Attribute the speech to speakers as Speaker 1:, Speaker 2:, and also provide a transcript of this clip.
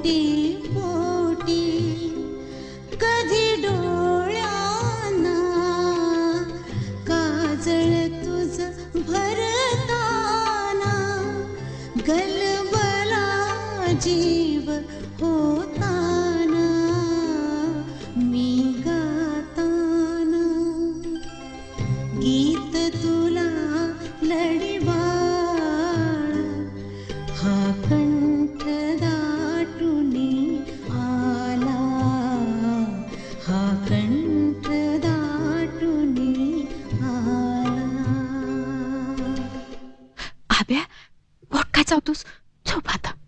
Speaker 1: पोटी पोटी कधी डोळ्यांना काजळ तुझ भरताना गलबला जीव होताना मी गाताना गीत तुला लढीबाळ हा कंठ दाटूनी आला हा कंठ दाटूनी आला.
Speaker 2: आब्या पोट काय चावतोस झोप आता.